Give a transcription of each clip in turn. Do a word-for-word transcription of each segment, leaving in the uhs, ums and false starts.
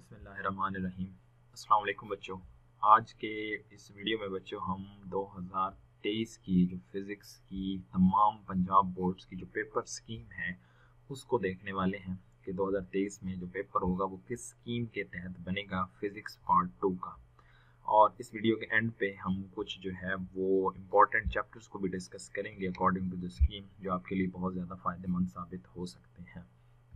बिस्मिल्लाहिर्रहमानिर्रहीम। अस्सलाम वालेकुम बच्चों। आज के इस वीडियो में बच्चों हम दो हज़ार तेईस की जो फिज़िक्स की तमाम पंजाब बोर्ड्स की जो पेपर स्कीम है उसको देखने वाले हैं कि दो हज़ार तेईस में जो पेपर होगा वो किस स्कीम के तहत बनेगा फिज़िक्स पार्ट टू का। और इस वीडियो के एंड पे हम कुछ जो है वो इम्पॉर्टेंट चैप्टर्स को भी डिस्कस करेंगे अकॉर्डिंग टू द स्कीम, जो आपके लिए बहुत ज़्यादा फ़ायदेमंद साबित हो सकते हैं।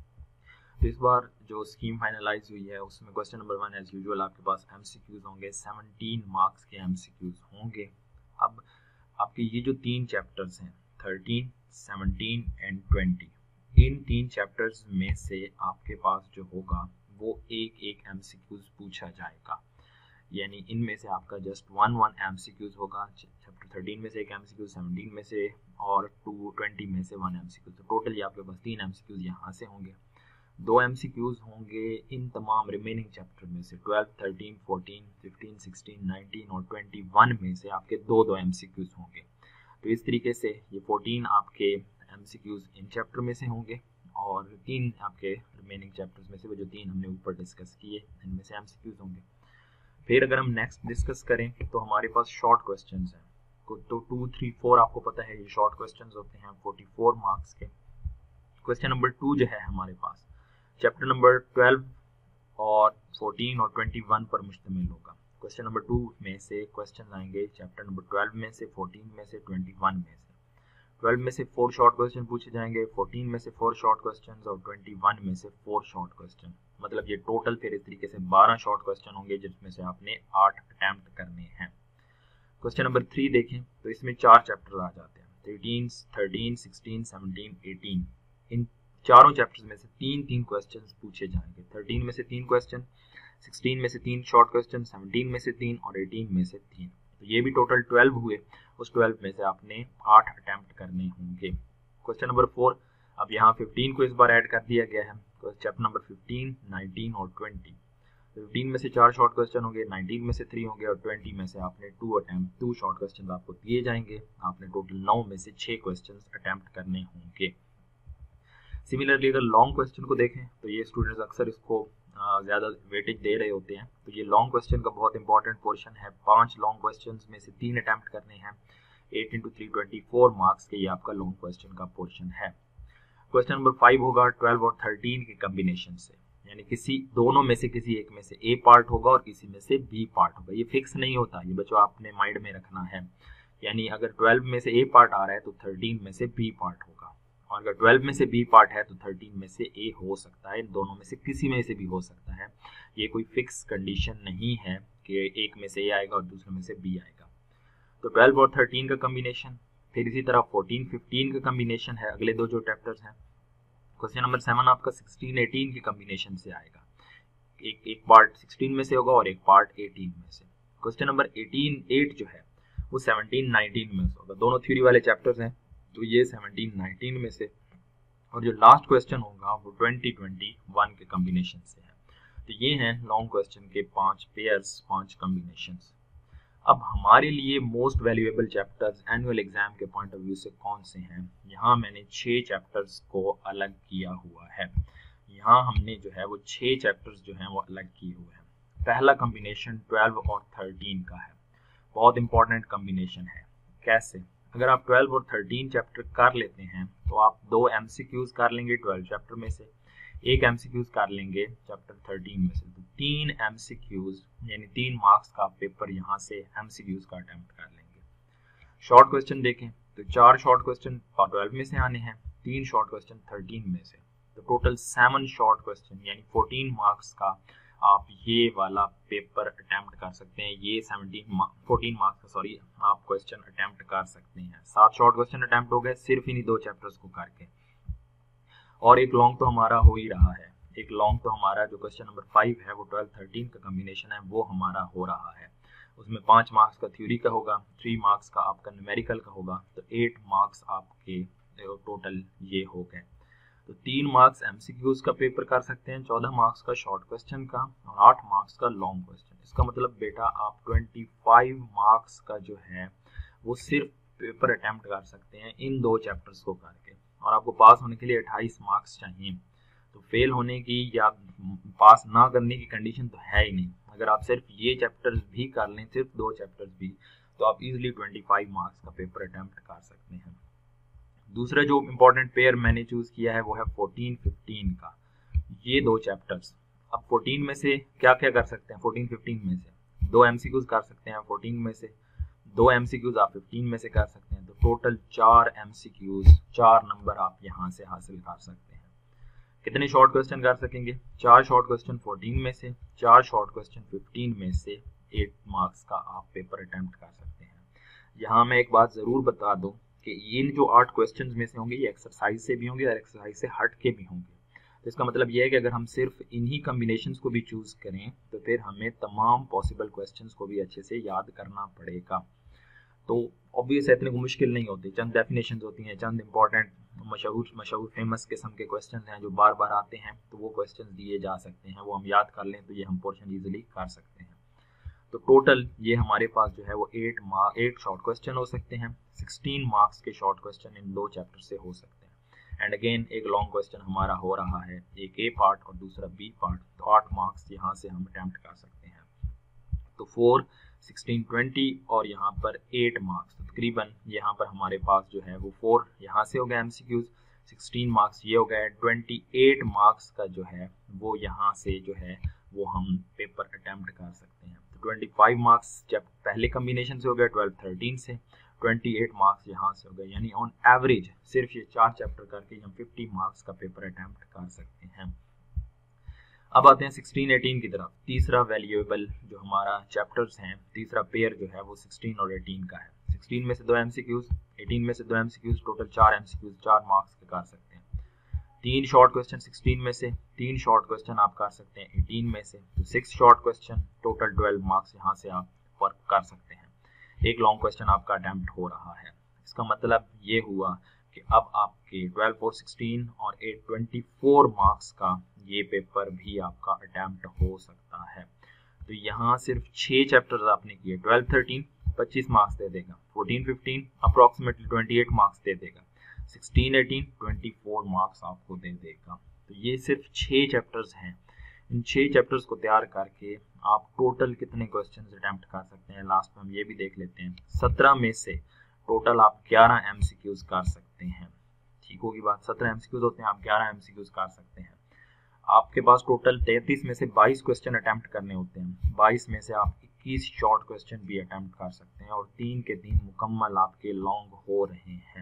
तो इस बार जो स्कीम फाइनलाइज हुई है उसमें question number one as usual आपके पास एमसीक्यूज होंगे, सत्रह मार्क्स के एमसीक्यूज होंगे। अब आपके ये जो तीन चैप्टर्स हैं थर्टीन, सेवनटीन एंड ट्वेंटी, इन तीन चैप्टर्स में से आपके पास जो होगा वो एक एक एमसीक्यूज पूछा जाएगा। यानी इनमें से आपका जस्ट वन वन एमसीक्यूज होगा। चैप्टर थर्टीन में से एक एमसीक्यूज, सेवनटीन में से और टू ट्वेंटी में से वन एमसीक्यूज। तो टोटली आपके पास तीन एमसीक्यूज यहाँ से होंगे। दो एमसीक्यूज होंगे इन तमाम रिमेनिंग चैप्टर में से twelve, thirteen, fourteen, fifteen, sixteen, nineteen और ट्वेंटी वन में से आपके दो दो एमसीक्यूज होंगे। तो इस तरीके से ये फोर्टीन आपके एमसीक्यूज इन चैप्टर में से होंगे और तीन आपके रिमेनिंग चैप्टर्स में से वो जो तीन हमने ऊपर डिस्कस किए इनमें से एमसीक्यूज होंगे। फिर अगर हम नेक्स्ट डिस्कस करें तो हमारे पास शॉर्ट क्वेश्चन हैं। तो टू थ्री फोर आपको पता है ये शॉर्ट क्वेश्चन होते हैं फोर्टी फोर मार्क्स के। क्वेश्चन नंबर टू जो है हमारे पास चैप्टर नंबर ट्वेल्व और फोर्टीन और ट्वेंटी वन पर मुश्तमिल होगा। क्वेश्चन नंबर टू में से क्वेश्चन आएंगे चैप्टर नंबर ट्वेल्व में से, फोर्टीन में से, ट्वेंटी वन में से। ट्वेल्व में से फोर शॉर्ट क्वेश्चन पूछे जाएंगे, फोर्टीन में से फोर शॉर्ट क्वेश्चन और ट्वेंटी वन में से फोर शॉर्ट क्वेश्चन। मतलब ये टोटल फिर इस तरीके से बारह शॉर्ट क्वेश्चन होंगे जिसमें से आपने आठ अटैम्प्ट करने हैं। क्वेश्चन नंबर थ्री देखें तो इसमें चार चैप्टर आ जाते हैं, thirteen, thirteen, sixteen, seventeen, eighteen. इन चारों चैप्टर्स में से तीन तीन क्वेश्चंस पूछे जाएंगे। थर्टीन में से तीन क्वेश्चन, सिक्सटीन में से तीन शॉर्ट क्वेश्चन, सेवनटीन में से तीन और एटीन में से तीन। तो ये भी टोटल ट्वेल्व हुए। उस ट्वेल्व में से आपने आठ अटेम्प्ट करने होंगे। क्वेश्चन नंबर फोर, अब यहाँ फिफ्टीन को इस बार ऐड कर दिया गया है। चैप्टर नंबर फिफ्टीन, नाइनटीन और ट्वेंटी। फिफ्टीन में से चार शॉर्ट क्वेश्चन होंगे, नाइनटीन में से थ्री होंगे और ट्वेंटी में से आपने to attempt two short question आपको दिए जाएंगे। आपने टोटल नौ में से छः क्वेश्चन अटेम्प्ट करने होंगे। सिमिलरली अगर लॉन्ग क्वेश्चन को देखें तो ये स्टूडेंट्स अक्सर इसको ज़्यादा वेटेज दे रहे होते हैं। तो ये लॉन्ग क्वेश्चन का बहुत इंपॉर्टेंट पोर्शन है। पांच लॉन्ग क्वेश्चंस में से तीन अटेम्प्ट करने हैं। Eight into three twenty four marks के ये आपका लॉन्ग क्वेश्चन का पोर्शन है। क्वेश्चन नंबर फाइव होगा ट्वेल्व और थर्टीन के कम्बिनेशन से, यानी किसी दोनों में से किसी एक में से ए पार्ट होगा और किसी में से बी पार्ट होगा। ये फिक्स नहीं होता, ये बच्चों आपने माइंड में रखना है। यानी अगर ट्वेल्व में से ए पार्ट आ रहा है तो थर्टीन में से बी पार्ट होगा, और अगर ट्वेल्व में से बी पार्ट है तो थर्टीन में से ए हो सकता है। इन दोनों में से किसी में से भी हो सकता है। ये कोई फिक्स कंडीशन नहीं है कि एक में से ए आएगा और दूसरे में से बी आएगा। तो ट्वेल्व और थर्टीन का कम्बिनेशन, फिर इसी तरह फोर्टीन, फिफ्टीन का कम्बिनेशन है अगले दो जो चैप्टर्स हैं। क्वेश्चन नंबर सेवन आपका सिक्सटीन, एटीन के कम्बिनेशन से आएगा। एक एक पार्ट सिक्सटीन में से होगा और एक पार्ट एटीन में से। क्वेश्चन नंबर एटीन, एट जो है वो सेवनटीन, नाइनटीन में से होगा। दोनों थ्योरी वाले चैप्टर्स हैं तो ये सेवनटीन, नाइनटीन में से। और जो लास्ट क्वेश्चन होगा वो ट्वेंटी, ट्वेंटी वन के कम्बिनेशन से है। तो ये हैं लॉन्ग क्वेश्चन के पांच पेयर्स, पांच कम्बिनेशंस। अब हमारे लिए most valuable chapters annual exam के पॉइंट ऑफ व्यू से कौन से हैं? यहाँ मैंने छह चैप्टर्स को अलग किया हुआ है। यहाँ हमने जो है वो छह चैप्टर्स जो हैं वो अलग किए हुए हैं। पहला कम्बिनेशन ट्वेल्व और थर्टीन का है। बहुत इंपॉर्टेंट कम्बिनेशन है। कैसे? अगर आप ट्वेल्व और थर्टीन चैप्टर कर लेते हैं तो आप दो एमसीक्यूज कर लेंगे ट्वेल्व चैप्टर में से, एक एमसीक्यूज कर लेंगे चैप्टर थर्टीन में से। तो तीन एमसीक्यूज यानी तीन मार्क्स का पेपर यहाँ से एमसीक्यूज का अटेम्प्ट कर लेंगे। शॉर्ट क्वेश्चन देखें तो चार शॉर्ट क्वेश्चन ट्वेल्व में से आने हैं, तीन शॉर्ट क्वेश्चन थर्टीन में से। तो टोटल सेवन शॉर्ट क्वेश्चन यानी फोर्टीन मार्क्स का आप ये वाला पेपर अटेम्प्ट कर सकते हैं। ये सेवनटीन फोर्टीन मार्क्स का सॉरी आप क्वेश्चन अटेम्प्ट कर सकते हैं। सात शॉर्ट क्वेश्चन अटेम्प्ट हो गए सिर्फ इन्हीं दो चैप्टर्स को करके। और एक लॉन्ग तो हमारा हो ही रहा है। एक लॉन्ग तो हमारा जो क्वेश्चन नंबर फाइव है वो ट्वेल्व थर्टीन का कम्बिनेशन है वो हमारा हो रहा है। उसमें पाँच मार्क्स का थ्योरी का होगा, थ्री मार्क्स का आपका न्यूमेरिकल का होगा। तो एट मार्क्स आपके टोटल ये हो गए। तो तीन मार्क्स एमसीक्यूज का पेपर कर सकते हैं, चौदह मार्क्स का शॉर्ट क्वेश्चन का और आठ मार्क्स का लॉन्ग क्वेश्चन। इसका मतलब बेटा आप पच्चीस मार्क्स का जो है वो सिर्फ पेपर अटेम्प्ट कर सकते हैं इन दो चैप्टर्स को करके, और आपको पास होने के लिए अट्ठाईस मार्क्स चाहिए। तो फेल होने की या पास ना करने की कंडीशन तो है ही नहीं। अगर आप सिर्फ ये चैप्टर्स भी कर लें, सिर्फ दो चैप्टर्स भी, तो आप इजीली पच्चीस मार्क्स का पेपर अटेम्प्ट कर सकते हैं। दूसरा जो इम्पोर्टेंट पेयर मैंने चूज किया है वो है फोर्टीन फिफ्टीन का। ये दो चैप्टर्स, अब फोर्टीन में से क्या क्या कर सकते हैं, फोर्टीन फिफ्टीन में से दो एमसीक्यूज कर सकते हैं, फोर्टीन में से दो एमसीक्यूज आप फिफ्टीन में से कर सकते हैं। तो टोटल चार एमसीक्यूज, चार नंबर आप यहाँ से हासिल कर सकते हैं। कितने शॉर्ट क्वेश्चन कर सकेंगे, चार शॉर्ट क्वेश्चन फोर्टीन में से, चार शॉर्ट क्वेश्चन फिफ्टीन में से, एट मार्क्स का आप पेपर अटेम्प्ट कर सकते हैं। यहाँ मैं एक बात जरूर बता दूं कि इन जो आठ क्वेश्चंस में से होंगे ये एक्सरसाइज से भी होंगे और एक्सरसाइज से हट के भी होंगे। तो इसका मतलब ये है कि अगर हम सिर्फ इन्हीं कॉम्बिनेशंस को भी चूज करें तो फिर हमें तमाम पॉसिबल क्वेश्चंस को भी अच्छे से याद करना पड़ेगा। तो ऑब्वियस इतने को मुश्किल नहीं होती, चंद डेफिनेशंस होती हैं, चंद इंपॉर्टेंट मशहूर मशहूर फेमस किस्म के क्वेश्चन हैं जो बार बार आते हैं, तो वो क्वेश्चन दिए जा सकते हैं, वो हम याद कर लें तो ये हम पोर्शन इजीली कर सकते हैं। तो टोटल ये हमारे पास जो है वो eight mark eight short question हो सकते हैं, सिक्सटीन मार्क्स के शॉर्ट क्वेश्चन इन दो चैप्टर से हो सकते हैं। एंड अगेन एक लॉन्ग क्वेश्चन हमारा हो रहा है, एक ए पार्ट और दूसरा बी पार्ट, तो आठ मार्क्स यहाँ से हम अटेम्प्ट कर सकते हैं। तो फोर, सिक्सटीन, ट्वेंटी और यहाँ पर एट मार्क्स, तो तकरीबन यहाँ पर हमारे पास जो है वो फोर यहाँ से हो गया एमसीक्यूज, सिक्सटीन मार्क्स ये हो गया, ट्वेंटी एट मार्क्स का जो है वो यहाँ से जो है वो हम पेपर अटेम्प्ट कर सकते हैं। तो ट्वेंटी फाइव मार्क्स जब पहले कम्बिनेशन से हो गया, ट्वेल्व थर्टीन से, ट्वेंटी एट मार्क्स यहाँ से हो गए, यानी ऑन एवरेज सिर्फ ये चार चैप्टर करके हम फिफ्टी मार्क्स का पेपर अटेम्प्ट कर सकते हैं। अब आते हैं सिक्सटीन एटीन की तरफ। तीसरा वैल्यूएबल जो हमारा चैप्टर्स हैं, तीसरा पेयर जो है वो सिक्सटीन और एटीन का है। सिक्सटीन में से दो एमसीक्यूज, एटीन में से दो एमसीक्यूज, टोटल चार एमसीक्यूज चार मार्क्स के कर सकते हैं। तीन शॉर्ट क्वेश्चन सिक्सटीन में से, तीन शॉर्ट क्वेश्चन आप कर सकते हैं एटीन में से, तो six short question, total twelve marks यहाँ से आप वर्क कर सकते हैं। एक लॉन्ग क्वेश्चन आपका अटेम्प्ट हो रहा है। इसका मतलब ये हुआ कि अब आपके ट्वेल्व और सिक्सटीन और एट ट्वेंटी फोर मार्क्स का ये पेपर भी आपका अटेम्प्ट हो सकता है। तो यहाँ सिर्फ छह चैप्टर्स आपने किए, ट्वेल्व थर्टीन पच्चीस मार्क्स दे देगा, fourteen fifteen approximately twenty eight marks दे देगा, sixteen eighteen twenty four marks आपको दे देगा। तो ये सिर्फ छह चैप्टर्स हैं। इन छह चैप्टर्स को तैयार करके आप टोटल कितने क्वेश्चंस अटेम्प्ट कर सकते हैं, लास्ट में हम ये भी देख लेते हैं। सत्रह में से टोटल आप ग्यारह एमसीक्यूज कर सकते हैं। ठीक होगी बात, सत्रह एमसीक्यूज होते हैं, आप ग्यारह एमसीक्यूज कर सकते हैं। आपके पास टोटल तैंतीस में से बाईस क्वेश्चन अटेम्प्ट करने होते हैं, बाईस में से आप इक्कीस शॉर्ट क्वेश्चन भी अटेम्प्ट कर सकते हैं और तीन के तीन मुकम्मल आपके लॉन्ग हो रहे हैं।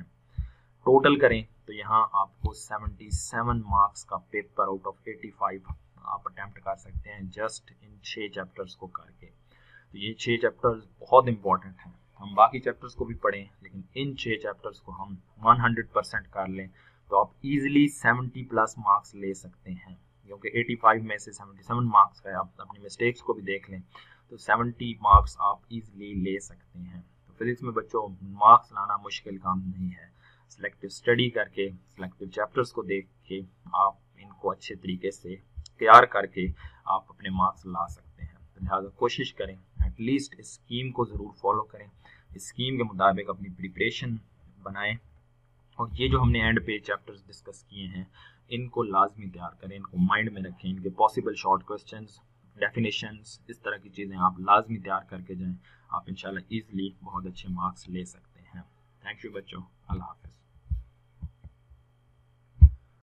टोटल करें तो यहाँ आपको सतहत्तर मार्क्स का पेपर आउट ऑफ पचासी आप अटेम्प्ट कर सकते हैं जस्ट इन छह चैप्टर्स को करके। तो ये छह चैप्टर्स बहुत इंपॉर्टेंट हैं, हम बाकी चैप्टर्स को भी पढ़ें लेकिन इन छह चैप्टर्स को हम सौ परसेंट कर लें तो आप इजीली सत्तर प्लस मार्क्स ले सकते हैं, क्योंकि पचासी में से सतहत्तर मार्क्स का, आप अपनी मिस्टेक्स को भी देख लें तो सत्तर मार्क्स आप इजीली ले सकते हैं। तो फिजिक्स में बच्चों मार्क्स लाना मुश्किल काम नहीं है, सिलेक्टिव स्टडी करके, सिलेक्टिव चैप्टर्स को देख के आप इनको अच्छे तरीके से तैयार करके आप अपने मार्क्स ला सकते हैं। तो लिहाजा कोशिश करें, एटलीस्ट इस स्कीम को ज़रूर फॉलो करें, इस स्कीम के मुताबिक अपनी प्रिपरेशन बनाएं और ये जो हमने एंड पे चैप्टर्स डिस्कस किए हैं इनको लाजमी तैयार करें, इनको माइंड में रखें, इनके पॉसिबल शॉर्ट क्वेश्चंस, डेफिनेशंस, इस तरह की चीज़ें आप लाजमी तैयार करके जाएं, आप इंशाल्लाह ईजिली बहुत अच्छे मार्क्स ले सकते हैं। थैंक यू बच्चों, अल्लाह हाफ़िज़।